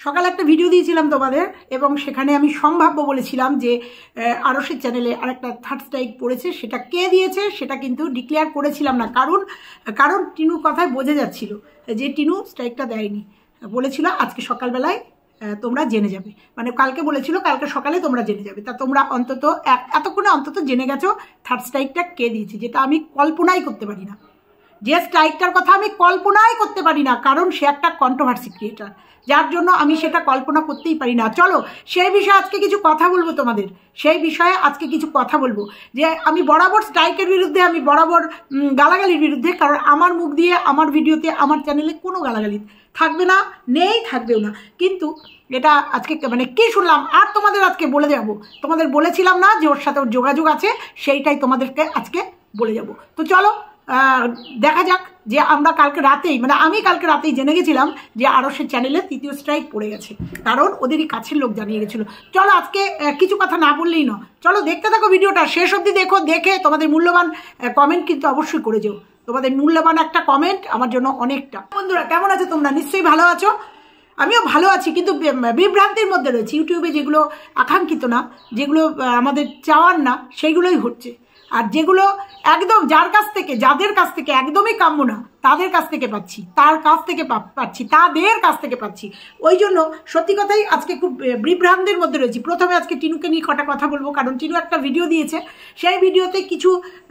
সকালে একটা ভিডিও দিয়েছিলাম তোমাদের এবং সেখানে আমি সম্ভাব্য বলেছিলাম যে আরশের চ্যানেলে আরেকটা থার্ড স্ট্রাইক পড়েছে, সেটা কে দিয়েছে সেটা কিন্তু ডিক্লেয়ার করেছিলাম না, কারণ টিনুর কথায় বোঝা যাচ্ছিল যে টিনু স্ট্রাইকটা দেয়নি। বলেছিল আজকে সকালবেলায় তোমরা জেনে যাবে, মানে কালকে বলেছিল কালকে সকালে তোমরা জেনে যাবে। তা তোমরা অন্তত এতক্ষণে অন্তত জেনে গেছো থার্ড স্ট্রাইকটা কে দিয়েছে, যেটা আমি কল্পনাই করতে পারি না। যে স্ট্রাইকটার কথা আমি কল্পনাই করতে পারি না, কারণ সে একটা কন্ট্রোভার্সি ক্রিয়েটার, যার জন্য আমি সেটা কল্পনা করতেই পারি না। চলো সেই বিষয়ে আজকে কিছু কথা বলবো তোমাদের, সেই বিষয়ে আজকে কিছু কথা বলবো যে আমি বরাবর স্ট্রাইকের বিরুদ্ধে, আমি বরাবর গালাগালির বিরুদ্ধে, কারণ আমার মুখ দিয়ে আমার ভিডিওতে আমার চ্যানেলে কোনো গালাগালি থাকবে না, নেই, থাকবেও না। কিন্তু এটা আজকে মানে কি শুনলাম আর তোমাদের আজকে বলে যাব। তোমাদের বলেছিলাম না যে ওর সাথে ওর যোগাযোগ আছে, সেইটাই তোমাদেরকে আজকে বলে যাব। তো চলো দেখা যাক যে আমরা কালকে রাতেই, মানে আমি কালকে রাতেই জেনে গেছিলাম যে আরশের চ্যানেলে তৃতীয় স্ট্রাইক পড়ে গেছে, কারণ ওদেরই কাছের লোক জানিয়ে গেছিলো। চলো আজকে কিছু কথা না বললেই না, চলো দেখতে থাকো ভিডিওটা শেষ অবধি, দেখো, দেখে তোমাদের মূল্যবান কমেন্ট কিন্তু অবশ্যই করে যেও। তোমাদের মূল্যবান একটা কমেন্ট আমার জন্য অনেকটা। বন্ধুরা কেমন আছো তোমরা? নিশ্চয়ই ভালো আছো, আমিও ভালো আছি, কিন্তু বিভ্রান্তির মধ্যে রয়েছে। ইউটিউবে যেগুলো আকাঙ্ক্ষিত না, যেগুলো আমাদের চাওয়ার না, সেইগুলোই হচ্ছে। আর যেগুলো একদম যার কাছ থেকে, যাদের কাছ থেকে একদমই কাম্য না, তাদের কাছ থেকে পাচ্ছি, তার কাছ থেকে পাচ্ছি, তাদের কাছ থেকে পাচ্ছি। ওই জন্য সত্যি কথাই আজকে খুব বিভ্রান্তির মধ্যে রয়েছি। প্রথমে আজকে টিনুকে নিয়ে কটা কথা বলবো, কারণ টিনু একটা ভিডিও দিয়েছে, সেই ভিডিওতে কিছু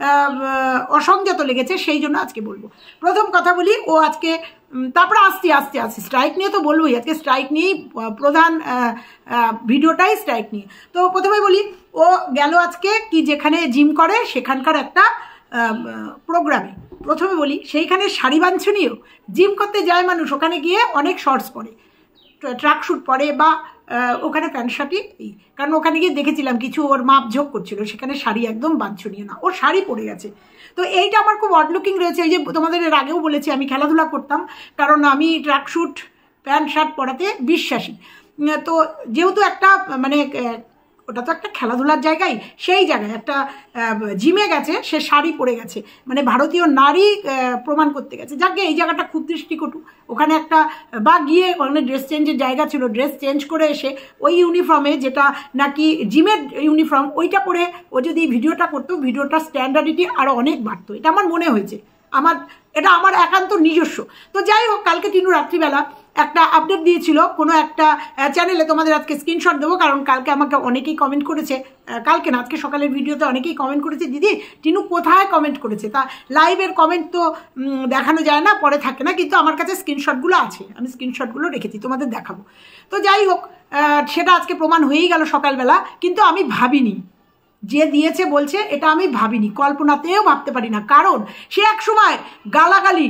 অসংযত লেগেছে, সেই জন্য আজকে বলবো। প্রথম কথা বলি, ও আজকে, তারপরে আস্তে স্ট্রাইক নিয়ে তো বলবোই, আজকে স্ট্রাইক নিয়েই প্রধান ভিডিওটাই স্ট্রাইক নিয়ে। তো প্রথমে বলি, ও গেল আজকে কি যেখানে জিম করে সেখানকার একটা প্রোগ্রামে। প্রথমে বলি সেইখানে শাড়ি বাঞ্ছনীয়, জিম করতে যায় মানুষ, ওখানে গিয়ে অনেক শর্টস পরে, ট্র্যাক শ্যুট পরে, বা ওখানে প্যান্ট শার্টই, কারণ ওখানে গিয়ে দেখেছিলাম কিছু ওর মাপ ঝোঁক করছিল, সেখানে শাড়ি একদম বাঞ্ছনীয় না, ওর শাড়ি পরে গেছে। তো এইটা আমার খুব অড লুকিং রয়েছে। এই যে তোমাদের এর আগেও বলেছি আমি খেলাধুলা করতাম, কারণ আমি ট্র্যাক শ্যুট প্যান্ট শার্ট পরাতে বিশ্বাসী। তো যেহেতু একটা মানে ওটা তো একটা খেলাধুলার জায়গায়, সেই জায়গায় একটা জিমে গেছে, সে শাড়ি পরে গেছে, মানে ভারতীয় নারী প্রমাণ করতে গেছে। যাকে এই জায়গাটা খুব দৃষ্টিকটু। ওখানে একটা বা গিয়ে ওখানে ড্রেস চেঞ্জের জায়গা ছিল, ড্রেস চেঞ্জ করে এসে ওই ইউনিফর্মে, যেটা নাকি জিমের ইউনিফর্ম, ওইটা পরে ও যদি ভিডিওটা করতো, ভিডিওটার স্ট্যান্ডার্ডিটি আরও অনেক বাড়তো, এটা আমার মনে হয়েছে। এটা আমার একান্ত নিজস্ব। তো যাই হোক, কালকে টিনু রাত্রিবেলা একটা আপডেট দিয়েছিল কোনো একটা চ্যানেলে, তোমাদের আজকে স্ক্রিনশট দেবো, কারণ কালকে আমাকে অনেকেই কমেন্ট করেছে, কালকে না আজকে সকালের ভিডিওতে অনেকেই কমেন্ট করেছে, দিদি টিনু কোথায় কমেন্ট করেছে। তা লাইভের কমেন্ট তো দেখানো যায় না, পরে থাকে না, কিন্তু আমার কাছে স্ক্রিনশটগুলো আছে, আমি স্ক্রিনশটগুলো রেখেছি, তোমাদের দেখাবো। তো যাই হোক, সেটা আজকে প্রমাণ হয়েই গেল সকালবেলা, কিন্তু আমি ভাবিনি, যে দিয়েছে বলছে, এটা আমি ভাবিনি, কল্পনাতেও ভাবতে পারি না। কারণ সে এক সময় গালাগালি,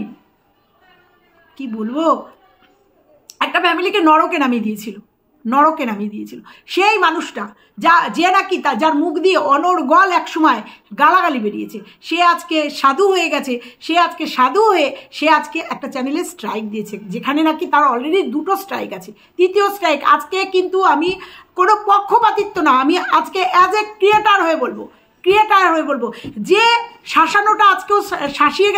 কি বলবো, একটা ফ্যামিলিকে নরকে নামিয়ে দিয়েছিল, সেই মানুষটা যে নাকি যার মুখ দিয়ে অনর্গল এক সময় গালাগালি বেরিয়েছে, সে আজকে সাধু হয়ে গেছে। সে আজকে একটা চ্যানেলে স্ট্রাইক দিয়েছে, যেখানে নাকি তার অলরেডি 2টো স্ট্রাইক আছে, 3য় স্ট্রাইক আজকে। কিন্তু আমি কোনো পক্ষপাতিত্ব না, আমি আজকে অ্যাজ এ ক্রিয়েটার হয়ে বলবো, যে শাসানোটা আজকেও শাসিয়ে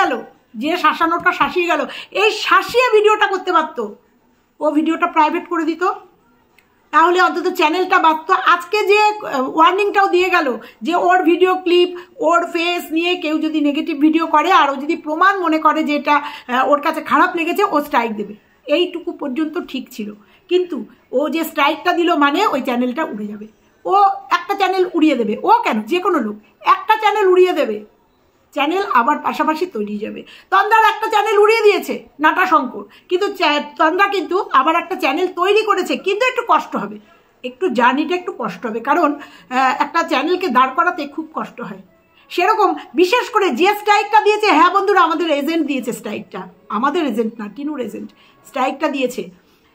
গেল, এই শাসিয়ে ভিডিওটা করতে পারতো, ও ভিডিওটা প্রাইভেট করে দিত, তাহলে অন্তত চ্যানেলটা বাঁচত। আজকে যে ওয়ার্নিংটাও দিয়ে গেল যে ওর ভিডিও ক্লিপ, ওর ফেস নিয়ে কেউ যদি নেগেটিভ ভিডিও করে, আর ও যদি প্রমাণ মনে করে যে এটা ওর কাছে খারাপ লেগেছে, ও স্ট্রাইক দেবে, এইটুকু পর্যন্ত ঠিক ছিল। কিন্তু ও যে স্ট্রাইকটা দিল, মানে ওই চ্যানেলটা উড়ে যাবে, ও একটা চ্যানেল উড়িয়ে দেবে। ও কেন, যে কোনো লোক একটা চ্যানেল উড়িয়ে দেবে, চ্যানেল আবার পাশাপাশি তৈরি যাবে। তন্দ্রার একটা চ্যানেল উড়িয়ে দিয়েছে নাটা শঙ্কর, কিন্তু তন্দ্রা কিন্তু আবার একটা চ্যানেল তৈরি করেছে, কিন্তু একটু কষ্ট হবে, একটু জার্নিটা একটু কষ্ট হবে, কারণ একটা চ্যানেলকে দাঁড় করাতে খুব কষ্ট হয়। সেরকম বিশেষ করে যে স্ট্রাইকটা দিয়েছে, হ্যাঁ বন্ধুরা, আমাদের এজেন্ট দিয়েছে স্ট্রাইকটা, আমাদের এজেন্ট না, টিনুর এজেন্ট স্ট্রাইকটা দিয়েছে।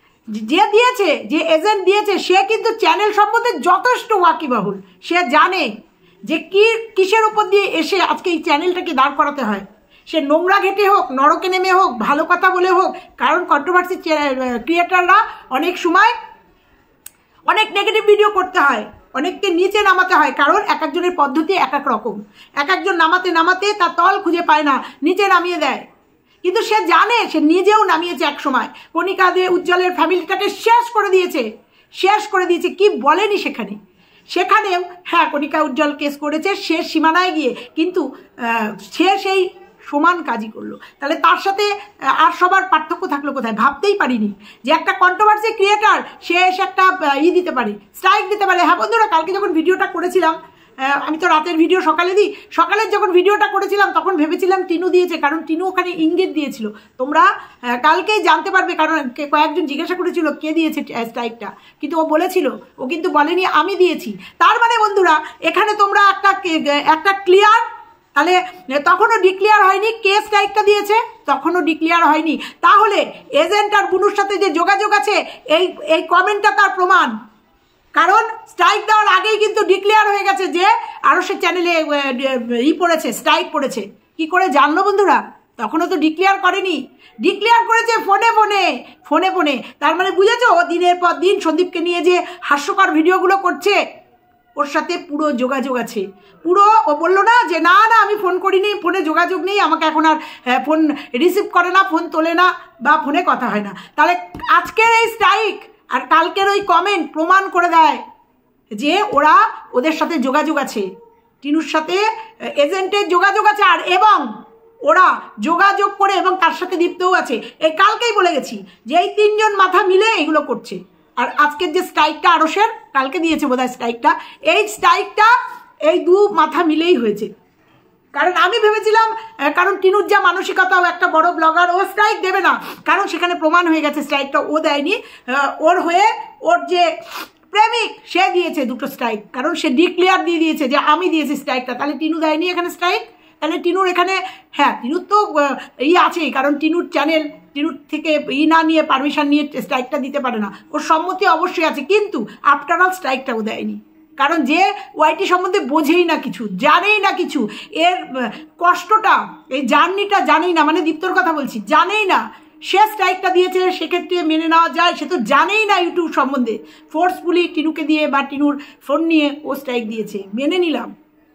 যে এজেন্ট দিয়েছে সে কিন্তু চ্যানেল সম্বন্ধে যথেষ্ট ওয়াকিবহুল, সে জানে যে কিসের উপর দিয়ে এসে আজকে এই চ্যানেলটাকে দাঁড় করাতে হয়। সে নোংরা ঘেটে হোক, নরকে নেমে হোক, ভালো কথা বলে হোক, কারণ কন্ট্রোভার্সি ক্রিয়েটাররা অনেক সময় অনেক নেগেটিভ ভিডিও করতে হয়, অনেককে নিচে নামাতে হয়, কারণ এক একজনের পদ্ধতি এক এক রকম, এক একজন নামাতে তার তল খুঁজে পায় না, নিচে নামিয়ে দেয়। কিন্তু সে জানে, সে নিজেও নামিয়েছে এক সময়, কণিকা দে উজ্জ্বলের ফ্যামিলিটাকে শেষ করে দিয়েছে। কি বলেনি সেখানেও হ্যাঁ কণিকা উজ্জ্বল কেস করেছে শেষ সীমানায় গিয়ে, কিন্তু সে সেই সমান কাজই করলো। তাহলে তার সাথে আর সবার পার্থক্য থাকলো কোথায়? ভাবতেই পারিনি যে একটা কন্ট্রোভার্সি ক্রিয়েটার সে এসে একটা দিতে পারে, স্ট্রাইক দিতে পারে। হ্যাঁ বন্ধুরা, কালকে যখন ভিডিওটা করেছিলাম, আমি তো রাতের ভিডিও সকালে দিই, সকালের যখন ভিডিওটা করেছিলাম তখন ভেবেছিলাম টিনু দিয়েছে, কারণ টিনু ওখানে ইঙ্গিত দিয়েছিল। তোমরা কালকেই জানতে পারবে, কারণ কয়েকজন জিজ্ঞাসা করেছিল কে দিয়েছে স্ট্রাইকটা, কিন্তু ও বলেছিল, ও কিন্তু বলেনি আমি দিয়েছি। তার মানে বন্ধুরা এখানে তোমরা একটা ক্লিয়ার, তাহলে তখনও ডিক্লেয়ার হয়নি কে স্ট্রাইকটা দিয়েছে, তখনও ডিক্লেয়ার হয়নি। তাহলে এজেন্ট আর বুনুর সাথে যে যোগাযোগ আছে, এই কমেন্টটা তার প্রমাণ। কারণ স্ট্রাইক দেওয়ার আগেই কিন্তু ডিক্লেয়ার হয়ে গেছে যে আরও সে চ্যানেলে পড়েছে, স্ট্রাইক পড়েছে। কি করে জানলো বন্ধুরা? তখনও তো ডিক্লেয়ার করেনি, ডিক্লেয়ার করেছে ফোনে। তার মানে বুঝেছো, ও দিনের পর দিন সন্দীপকে নিয়ে যে হাস্যকর ভিডিওগুলো করছে, ওর সাথে পুরো যোগাযোগ আছে। পুরো ও বললো না যে না আমি ফোন করিনি, ফোনে যোগাযোগ নেই, আমাকে এখন আর ফোন রিসিভ করে না, ফোন তোলে না, বা ফোনে কথা হয় না। তাহলে আজকের এই স্ট্রাইক আর কালকের ওই কমেন্ট প্রমাণ করে দেয় যে ওদের সাথে যোগাযোগ আছে, টিনুর সাথে এজেন্টের যোগাযোগ আছে, আর এবং ওরা যোগাযোগ করে এবং তার সাথে দীপ্তও আছে। এই কালকেই বলে গেছি যে এই তিনজন মাথা মিলে এগুলো করছে। আর আজকের যে স্ট্রাইকটা আরশের কালকে দিয়েছে বোধহয় স্ট্রাইকটা, এই স্ট্রাইকটা এই দু মাথা মিলেই হয়েছে। কারণ আমি ভেবেছিলাম, কারণ টিনুর যা মানসিকতাও একটা বড় ব্লগার, ও স্ট্রাইক দেবে না, কারণ সেখানে প্রমাণ হয়ে গেছে স্ট্রাইকটা ও দেয়নি, ওর হয়ে ওর যে প্রেমিক সে দিয়েছে দুটো স্ট্রাইক, কারণ সে ডিক্লেয়ার দিয়ে দিয়েছে যে আমি দিয়েছি স্ট্রাইকটা। তাহলে টিনু দেয়নি এখানে স্ট্রাইক, তাহলে টিনুর এখানে হ্যাঁ টিনুর তো আছেই, কারণ টিনুর চ্যানেল, টিনুর থেকে না নিয়ে পারমিশন নিয়ে স্ট্রাইকটা দিতে পারে না, ওর সম্মতি অবশ্যই আছে, কিন্তু আফটার অল স্ট্রাইকটাও দেয়নি। কারণ যে ওয়াইটি সম্বন্ধে বোঝেই না কিছু, জানেই না কিছু, এর কষ্টটা, এই জার্নিটা জানেই না, মানে দীপ্তর কথা বলছি, জানেই না, সে স্ট্রাইকটা দিয়েছে, সেক্ষেত্রে মেনে নেওয়া যায়, সে তো জানেই না ইউটিউব সম্বন্ধে, ফোর্সফুলি টিনুকে দিয়ে বা টিনুর ফোন নিয়ে ও স্ট্রাইক দিয়েছে, মেনে নিলাম।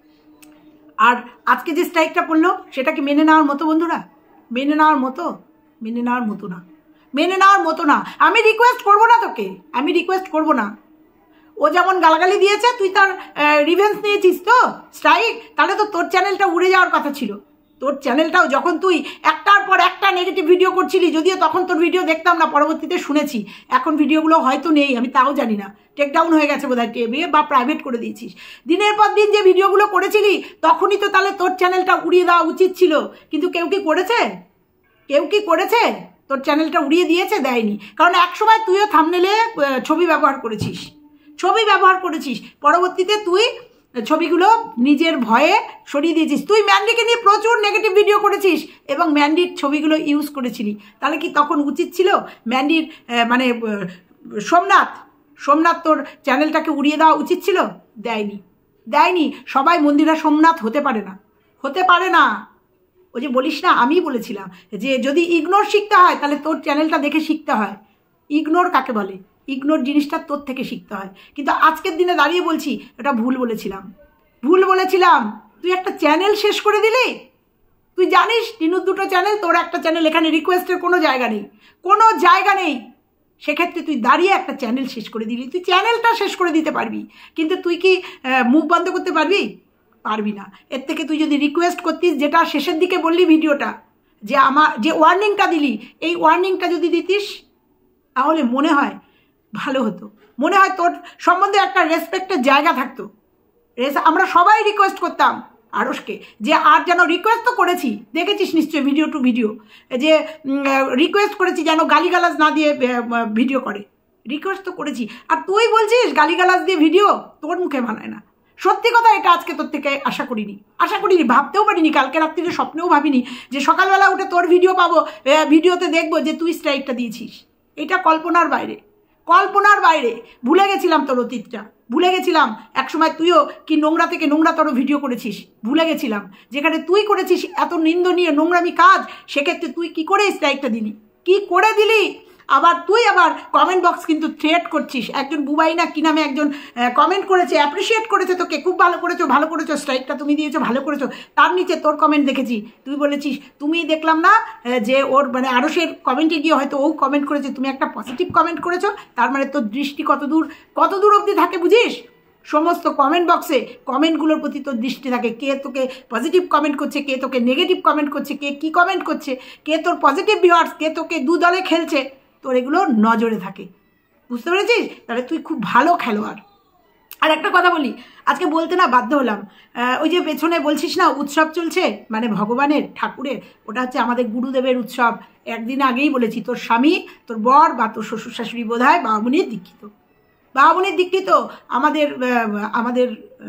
আর আজকে যে স্ট্রাইকটা পড়লো সেটা কি মেনে নেওয়ার মতো বন্ধুরা? মেনে নেওয়ার মতো না। আমি রিকোয়েস্ট করবো না তোকে, ও যেমন গালাগালি দিয়েছে তুই তার রিভেঞ্জ নিয়েছিস তো স্ট্রাইক, তাহলে তো তোর চ্যানেলটা উড়ে যাওয়ার কথা ছিল। তোর চ্যানেলটাও যখন তুই একটার পর একটা নেগেটিভ ভিডিও করছিলি, যদিও তখন তোর ভিডিও দেখতাম না, পরবর্তীতে শুনেছি এখন ভিডিওগুলো হয়তো নেই, আমি তাও জানি না, টেকডাউন হয়ে গেছে বোধহয় টেবে, বা প্রাইভেট করে দিয়েছিস। দিনের পর দিন যে ভিডিওগুলো করেছিলি তখনই তো তাহলে তোর চ্যানেলটা উড়িয়ে দেওয়া উচিত ছিল, কিন্তু কেউ কি করেছে? তোর চ্যানেলটা উড়িয়ে দিয়েছে? দেয়নি। কারণ একসময় তুইও থাম্বনেলে ছবি ব্যবহার করেছিস, পরবর্তীতে তুই ছবিগুলো নিজের ভয়ে সরিয়ে দিয়েছিস। তুই ম্যান্ডিকে নিয়ে প্রচুর নেগেটিভ ভিডিও করেছিস এবং ম্যান্ডির ছবিগুলো ইউজ করেছিলি, তাহলে কি তখন উচিত ছিল ম্যান্ডির মানে সোমনাথ তোর চ্যানেলটাকে উড়িয়ে দেওয়া উচিত ছিল? দেয়নি। সবাই মন্দিরা সোমনাথ হতে পারে না। ও যে বলিস না, আমিই বলেছিলাম যে যদি ইগনোর শিখতে হয় তাহলে তোর চ্যানেলটা দেখে শিখতে হয়। ইগনোর কাকে বলে? ইগনোর জিনিসটা তোর থেকে শিখতে হয়। কিন্তু আজকের দিনে দাঁড়িয়ে বলছি এটা ভুল বলেছিলাম। তুই একটা চ্যানেল শেষ করে দিলি। তুই জানিস টিনুর দুটো চ্যানেল, তোর একটা চ্যানেল, এখানে রিকোয়েস্টের কোনো জায়গা নেই। সেক্ষেত্রে তুই দাঁড়িয়ে একটা চ্যানেল শেষ করে দিলি। তুই চ্যানেলটা শেষ করে দিতে পারবি, কিন্তু তুই কি মুখ বন্ধ করতে পারবি না। এর থেকে তুই যদি রিকোয়েস্ট করতিস, যেটা শেষের দিকে বললি ভিডিওটা, যে আমার যে ওয়ার্নিংটা দিলি, এই ওয়ার্নিংটা যদি দিতিস তাহলে মনে হয় ভালো হতো, মনে হয় তোর সম্বন্ধে একটা রেসপেক্টের জায়গা থাকতো। আমরা সবাই রিকোয়েস্ট করতাম আরশকে যে, আর যেন রিকোয়েস্ট তো করেছি, দেখেছিস নিশ্চয়ই ভিডিও টু ভিডিও, যে রিকোয়েস্ট করেছি যেন গালিগালাজ না দিয়ে ভিডিও করে, রিকোয়েস্ট তো করেছি। আর তুই বলছিস গালিগালাজ দিয়ে ভিডিও, তোর মুখে মানায় না। সত্যি কথা, এটা আজকে তোর থেকে আশা করিনি, ভাবতেও পারিনি, কালকে রাত্রিরে স্বপ্নেও ভাবিনি যে সকালবেলা উঠে তোর ভিডিও পাবো, ভিডিওতে দেখবো যে তুই স্ট্রাইকটা দিয়েছিস। এটা কল্পনার বাইরে। ভুলে গেছিলাম তোর অতীতটা, ভুলে গেছিলাম একসময় তুইও কি নোংরা থেকে নোংরাতর ভিডিও করেছিস, ভুলে গেছিলাম। যেখানে তুই করেছিস এত নিন্দনীয় নোংরামি কাজ, সেক্ষেত্রে তুই কি করে স্ট্রাইকটা দিলি, কি করে দিলি? আবার তুই আবার কমেন্ট বক্স কিন্তু থ্রেট করছিস। একজন বুবাই না কি নামে একজন কমেন্ট করেছে, অ্যাপ্রিসিয়েট করেছে তোকে, খুব ভালো করেছো, স্ট্রাইকটা তুমি দিয়েছো, ভালো করেছো। তার নিচে তোর কমেন্ট দেখেছি, তুই বলেছিস, তুমি দেখলাম না যে ওর মানে আরশের কমেন্টে গিয়ে হয়তো ও কমেন্ট করেছে, তুমি একটা পজিটিভ কমেন্ট করেছো, তার মানে তোর দৃষ্টি কত দূর অবধি থাকে বুঝিস? সমস্ত কমেন্ট বক্সে কমেন্টগুলোর প্রতি তোর দৃষ্টি থাকে, কে তোকে পজিটিভ কমেন্ট করছে, কে তোকে নেগেটিভ কমেন্ট করছে, কে কী কমেন্ট করছে, কে তোর পজিটিভ ভিউয়ার্স, কে তোকে দু দলে খেলছে, তোর এগুলো নজরে থাকে। বুঝতে পেরেছিস? তাহলে তুই খুব ভালো খেলোয়াড়। আর একটা কথা বলি, আজকে বলতে না বাধ্য হলাম, ওই যে পেছনে বলছিস না উৎসব চলছে, মানে ভগবানের ঠাকুরের, ওটা হচ্ছে আমাদের গুরুদেবের উৎসব। একদিন আগেই বলেছি, তোর স্বামী, তোর বর বা তোর শ্বশুর শাশুড়ি বোধ হয় বামুনির দীক্ষিত, আমাদের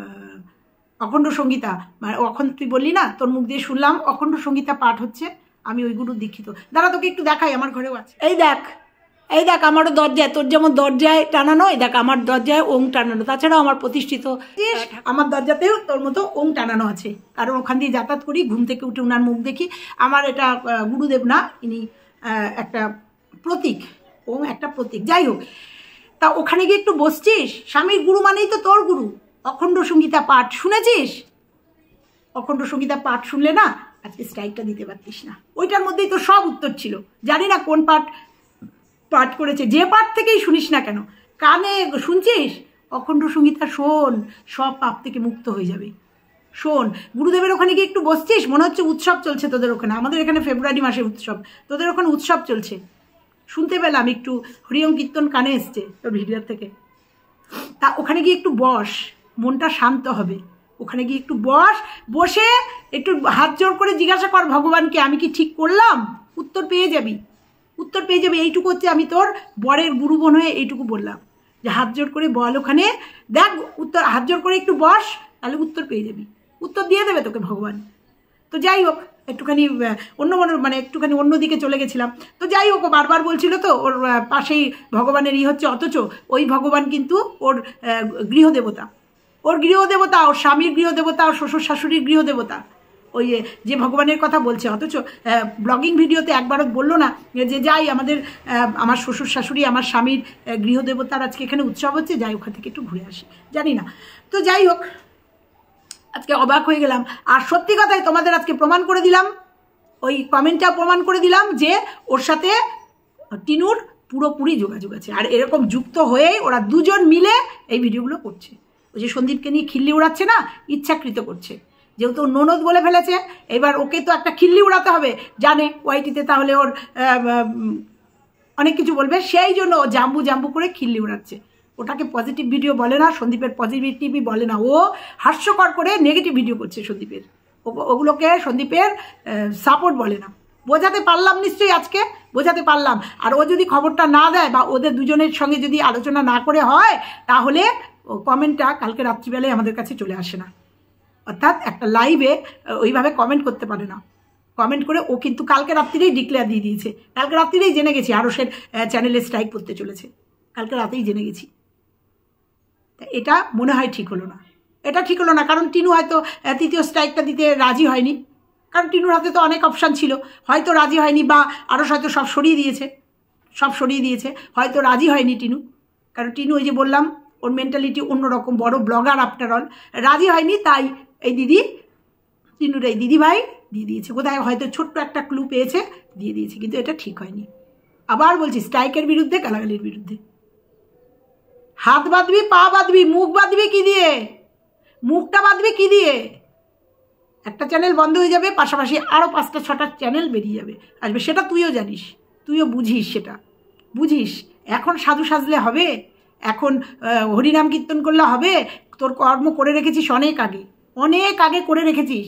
অখণ্ড সংগীতা, মানে এখন তুই বললি না, তোর মুখ দিয়ে শুনলাম অখণ্ড সংগীতা পাঠ হচ্ছে, আমি ওই গুরুর দীক্ষিত। দাঁড়া তোকে একটু দেখাই, আমার ঘরেও আছে, এই দেখ আমারও দরজায়, তোর যেমন দরজায় টানানো, এই দেখ আমার দরজায় ওং টানানো, তাছাড়াও আমার প্রতিষ্ঠিত আমার দরজাতেও তোর মতো ওং টানানো আছে, কারণ ওখান দিয়ে যাতায়াত করি, ঘুম থেকে উঠে ওনার মুখ দেখি। আমার এটা গুরুদেব না, ইনি একটা প্রতীক, ওং একটা প্রতীক। যাই হোক, তা ওখানে গিয়ে একটু বসছিস, স্বামীর গুরু মানেই তো তোর গুরু। অখণ্ড সংগীতা পাঠ শুনেছিস? অখণ্ড সংগীতা পাঠ শুনলে না আজকে স্ট্রাইকটা দিতে পারতিস না, ওইটার মধ্যেই তো সব উত্তর ছিল। জানি না কোন পাঠ করেছে, যে পাঠ থেকেই শুনিস না কেন, কানে শুনছিস অখণ্ড সংগীতা শোন, সব পাপ থেকে মুক্ত হয়ে যাবে। শোন, গুরুদেবের ওখানে গিয়ে একটু বসছিস, মনে হচ্ছে উৎসব চলছে তোদের ওখানে, আমাদের এখানে ফেব্রুয়ারি মাসে উৎসব, তোদের ওখানে উৎসব চলছে। শুনতে পেলাম একটু হরিওম কীর্তন কানে এসছে তোর ভিডিও থেকে। তা ওখানে গিয়ে একটু বস, মনটা শান্ত হবে। ওখানে গিয়ে একটু বসে একটু হাত জোর করে জিজ্ঞাসা কর ভগবানকে, আমি কি ঠিক করলাম? উত্তর পেয়ে যাবি। এইটুকু হচ্ছে, আমি তোর বরের গুরু বোন হয়ে এইটুকু বললাম যে হাত জোর করে বল, ওখানে দেখ উত্তর, হাত জোর করে একটু বস, তাহলে উত্তর পেয়ে যাবি, উত্তর দিয়ে দেবে তোকে ভগবান। তো যাই হোক, একটুখানি মানে একটুখানি অন্যদিকে চলে গেছিলাম। তো যাই হোক, ও বারবার বলছিল তো ওর পাশেই ভগবানের হচ্ছে, অথচ ওই ভগবান কিন্তু ওর গৃহদেবতা, ওর স্বামীর গৃহদেবতা, ওর শ্বশুর শাশুড়ির গৃহদেবতা, ওই যে ভগবানের কথা বলছে। অথচ ব্লগিং ভিডিওতে একবারও বললো না যে যাই আমার শ্বশুর শাশুড়ি, আমার স্বামীর গৃহদেবতার আজকে এখানে উৎসব হচ্ছে, যাই ওখান থেকে একটু ঘুরে আসি, জানি না। তো যাই হোক, আজকে অবাক হয়ে গেলাম। আর সত্যি কথাই তোমাদের আজকে প্রমাণ করে দিলাম, ওই কমেন্টটা প্রমাণ করে দিলাম যে ওর সাথে টিনুর পুরোপুরি যোগাযোগ আছে। আর এরকম যুক্ত হয়েই ওরা দুজন মিলে এই ভিডিওগুলো করছে। ওই যে সন্দীপকে নিয়ে খিল্লি উড়াচ্ছে না, ইচ্ছাকৃত করছে, যেহেতু ননদ বলে ফেলেছে, এবার ওকে তো একটা খিল্লি উড়াতে হবে, জানে ওয়াইটিতে তাহলে ওর অনেক কিছু বলবে, সেই জন্য ও জাম্বু করে খিল্লি উড়াচ্ছে। ওটাকে পজিটিভ ভিডিও বলে না, সন্দীপের পজিটিভই বলে না, ও হাস্যকর করে নেগেটিভ ভিডিও করছে সন্দীপের, ওগুলোকে সন্দীপের সাপোর্ট বলে না। বোঝাতে পারলাম নিশ্চয়ই, আজকে বোঝাতে পারলাম। আর ও যদি খবরটা না দেয় বা ওদের দুজনের সঙ্গে যদি আলোচনা না করে হয়, তাহলে কমেন্টটা কালকে রাত্রিবেলায় আমাদের কাছে চলে আসে না, অর্থাৎ একটা লাইভে ওইভাবে কমেন্ট করতে পারে না। কমেন্ট করে ও কিন্তু কালকে রাত্রিরেই ডিক্লেয়ার দিয়ে দিয়েছে, কালকে রাত্রিরেই জেনে গেছি আরশের চ্যানেলে স্ট্রাইক করতে চলেছে, কালকে রাতেই জেনে গেছি। এটা মনে হয় ঠিক হলো না, এটা ঠিক হলো না, কারণ টিনু হয়তো তৃতীয় স্ট্রাইকটা দিতে রাজি হয়নি, কারণ টিনুর হাতে তো অনেক অপশান ছিল, হয়তো রাজি হয়নি, বা আরশ হয়তো সব সরিয়ে দিয়েছে, হয়তো রাজি হয়নি টিনু, কারণ টিনু ওই যে বললাম ওর মেন্টালিটি অন্যরকম, বড় ব্লগার আফটার অল, রাজি হয়নি। তাই এই টিনুর এই দিদি ভাই দিয়ে দিয়েছে, কোথায় হয়তো ছোট্ট একটা ক্লু পেয়েছে, দিয়ে দিয়েছে, কিন্তু এটা ঠিক হয়নি। আবার বলছি, স্ট্রাইকের বিরুদ্ধে, গালাগালির বিরুদ্ধে। হাত বাঁধবি, পা বাঁধবি, মুখ বাঁধবি কি দিয়ে? মুখটা বাঁধবি কি দিয়ে? একটা চ্যানেল বন্ধ হয়ে যাবে, পাশাপাশি আরও 5-6টা চ্যানেল বেরিয়ে আসবে, সেটা তুইও জানিস, তুইও বুঝিস, সেটা বুঝিস। এখন সাধু সাজলে হবে? এখন হরিনাম কীর্তন করলে হবে? তোর কর্ম করে রেখেছিস অনেক আগে করে রেখেছিস।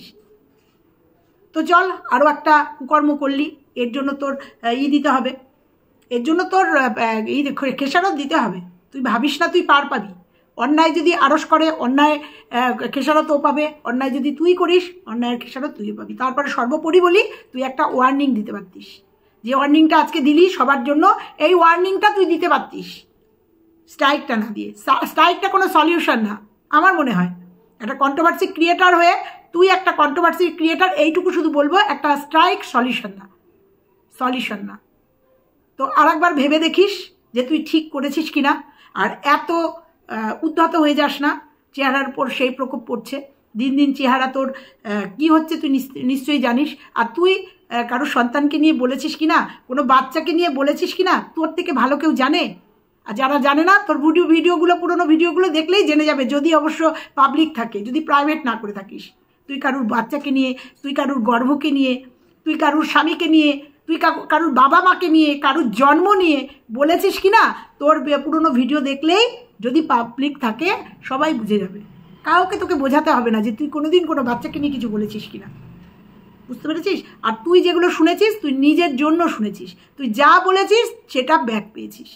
তো চল, আরও একটা কুকর্ম করলি, এর জন্য তোর দিতে হবে, এর জন্য তোর খেসারত দিতে হবে। তুই ভাবিস না তুই পার পাবি। অন্যায় যদি আরশ করে, অন্যায় খেসারতও পাবে, অন্যায় যদি তুই করিস, অন্যায়ের খেসারত তুইও পাবি। তারপরে সর্বোপরি বলি, তুই একটা ওয়ার্নিং দিতে পারতিস, যে ওয়ার্নিংটা আজকে দিলি সবার জন্য, এই ওয়ার্নিংটা তুই দিতে পারতিস স্ট্রাইকটা না দিয়ে। স্ট্রাইকটা কোনো সলিউশন না আমার মনে হয়। একটা কন্ট্রোভার্সি ক্রিয়েটার হয়ে তুই একটা কন্ট্রোভার্সি ক্রিয়েটার, এইটুকু শুধু বলবো, একটা স্ট্রাইক সলিউশন না। তো আরেকবার ভেবে দেখিস যে তুই ঠিক করেছিস কিনা। আর এত উদ্ধত হয়ে যাস না, চেহারার উপর সেই প্রকোপ পড়ছে। দিন দিন চেহারা তোর কি হচ্ছে তুই নিশ্চয়ই জানিস। আর তুই কারো সন্তানকে নিয়ে বলেছিস কিনা, কোনো বাচ্চাকে নিয়ে বলেছিস কিনা, তোর থেকে ভালো কেউ জানে? আর যারা জানে না, তোর ভিডিওগুলো পুরোনো ভিডিওগুলো দেখলেই জেনে যাবে, যদি অবশ্য পাবলিক থাকে, যদি প্রাইভেট না করে থাকিস। তুই কারুর বাচ্চাকে নিয়ে, তুই কারুর গর্ভকে নিয়ে, তুই কারুর স্বামীকে নিয়ে, তুই কারুর বাবা মাকে নিয়ে, কারুর জন্ম নিয়ে বলেছিস কিনা, তোর পুরোনো ভিডিও দেখলেই যদি পাবলিক থাকে সবাই বুঝে যাবে। কাউকে তোকে বোঝাতে হবে না যে তুই কোনোদিন কোনো বাচ্চাকে নিয়ে কিছু বলেছিস কিনা। বুঝতে পেরেছিস? আর তুই যেগুলো শুনেছিস তুই নিজের জন্য শুনেছিস, তুই যা বলেছিস সেটা ব্যাক পেয়েছিস।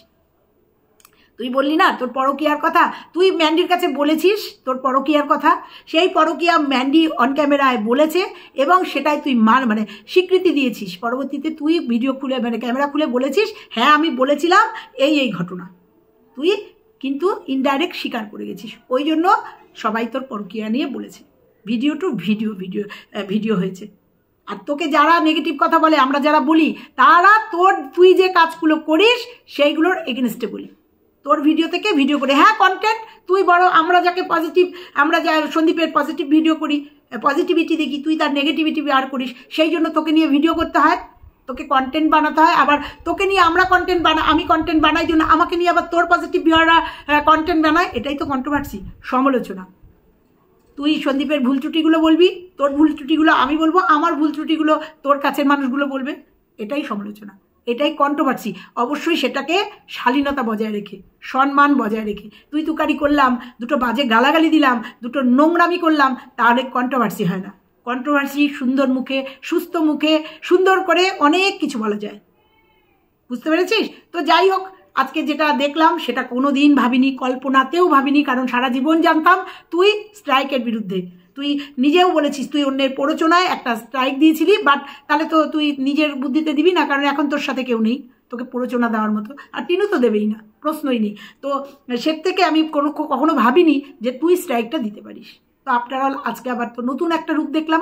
তুই বললি না তোর পরকীয়ার কথা, তুই ম্যান্ডির কাছে বলেছিস তোর পরকীয়ার কথা, সেই পরকীয়া ম্যান্ডি অন ক্যামেরায় বলেছে এবং সেটাই তুই মানে স্বীকৃতি দিয়েছিস। পরবর্তীতে তুই ভিডিও খুলে মানে ক্যামেরা খুলে বলেছিস, হ্যাঁ আমি বলেছিলাম এই ঘটনা। তুই কিন্তু ইনডাইরেক্ট স্বীকার করে গেছিস, ওই জন্য সবাই তোর পরকীয়া নিয়ে বলেছে। ভিডিও টু ভিডিও হয়েছে। আর তোকে যারা নেগেটিভ কথা বলে, আমরা যারা বলি, তারা তুই যে কাজগুলো করিস সেইগুলোর এগেনস্টে বলি। তোর ভিডিও থেকে ভিডিও করে, হ্যাঁ কন্টেন্ট তুই বড়, আমরা যাকে পজিটিভ, আমরা যা সন্দীপের পজিটিভ ভিডিও করি, পজিটিভিটি দেখি, তুই তার নেগেটিভিটি আর করিস, সেই জন্য তোকে নিয়ে ভিডিও করতে হয়, তোকে কন্টেন্ট বানাতে হয়। আবার তোকে নিয়ে আমি কন্টেন্ট বানাই জন্য আমাকে নিয়ে আবার তোর পজিটিভ ভিউয়াররা কন্টেন্ট বানায়। এটাই তো কন্ট্রোভার্সি, সমালোচনা। তুই সন্দীপের ভুল ত্রুটিগুলো বলবি, তোর ভুল ত্রুটিগুলো আমি বলবো, আমার ভুল ত্রুটিগুলো তোর কাছের মানুষগুলো বলবে। এটাই সমালোচনা, এটাই কন্ট্রোভার্সি। অবশ্যই সেটাকে শালীনতা বজায় রেখে, সম্মান বজায় রেখে। তুই তুকারি করলাম, দুটো বাজে গালাগালি দিলাম, দুটো নোংরামি করলাম, তাহলে কন্ট্রোভার্সি হয় না। কন্ট্রোভার্সি সুন্দর মুখে, সুস্থ মুখে, সুন্দর করে অনেক কিছু বলা যায়। বুঝতে পেরেছিস? তো যাই হোক, আজকে যেটা দেখলাম সেটা কোনো দিন ভাবিনি, কল্পনাতেও ভাবিনি। কারণ সারা জীবন জানতাম তুই স্ট্রাইকের বিরুদ্ধে। তুই নিজেও বলেছিস তুই অন্যের প্ররোচনায় একটা স্ট্রাইক দিয়েছিলি, বাট তাহলে তো তুই নিজের বুদ্ধিতে দিবি না, কারণ এখন তোর সাথে কেউ নেই তোকে প্ররোচনা দেওয়ার মতো। আর টিনু তো দেবেই না, প্রশ্নই নেই। তো সে থেকে আমি কখনো ভাবিনি যে তুই স্ট্রাইকটা দিতে পারিস। তো আফটার অল আজকে আবার তো নতুন একটা রূপ দেখলাম।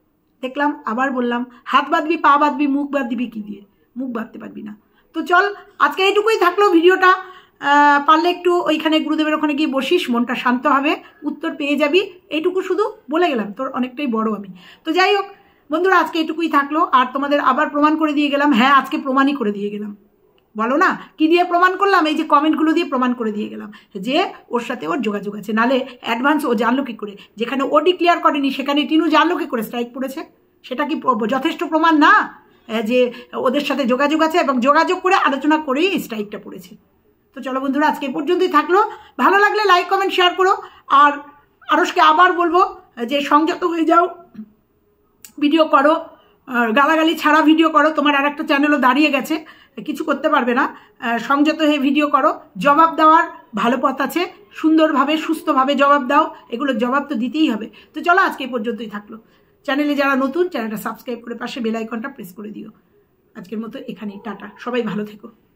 আবার বললাম, হাত বাঁধবি, পা বাঁধবি, মুখ বাঁধবি কি দিয়ে? মুখ বাঁধতে পারবি না। তো চল, আজকে এইটুকুই থাকলো ভিডিওটা। পারলে একটু ওইখানে গুরুদেবের ওখানে গিয়ে বসিস, মনটা শান্ত হবে, উত্তর পেয়ে যাবি। এইটুকু শুধু বলে গেলাম, তোর অনেকটাই বড় আমি। তো যাই হোক বন্ধুরা, আজকে এইটুকুই থাকলো। আর তোমাদের আবার প্রমাণ করে দিয়ে গেলাম, হ্যাঁ আজকে প্রমাণই করে দিয়ে গেলাম। বলো না কি দিয়ে প্রমাণ করলাম? এই যে কমেন্টগুলো দিয়ে প্রমাণ করে দিয়ে গেলাম যে ওর সাথে ওর যোগাযোগ আছে। নালে অ্যাডভান্স ও জানলো কি করে? যেখানে ও ডিক্লেয়ার করেনি সেখানে টিনু জানলো কি করে স্ট্রাইক পড়েছে? সেটা কি যথেষ্ট প্রমাণ না যে ওদের সাথে যোগাযোগ আছে এবং যোগাযোগ করে আলোচনা করেই স্ট্রাইকটা পড়েছে? তো চলো বন্ধুরা, আজকে পর্যন্তই থাকলো। ভালো লাগলে লাইক কমেন্ট শেয়ার করো। আর আরশকে আবার বলবো যে সংযত হয়ে যাও, ভিডিও করো, গালাগালি ছাড়া ভিডিও করো। তোমার আর একটা চ্যানেলও দাঁড়িয়ে গেছে, কিছু করতে পারবে না। সংযত হয়ে ভিডিও করো, জবাব দেওয়ার ভালো পথ আছে, সুন্দরভাবে সুস্থভাবে জবাব দাও, এগুলোর জবাব তো দিতেই হবে। তো চলো আজকে পর্যন্তই থাকলো। চ্যানেলে যারা নতুন, চ্যানেলটা সাবস্ক্রাইব করে পাশে বেল আইকনটা প্রেস করে দিও। আজকের মতো এখানেই, টাটা, সবাই ভালো থেকো।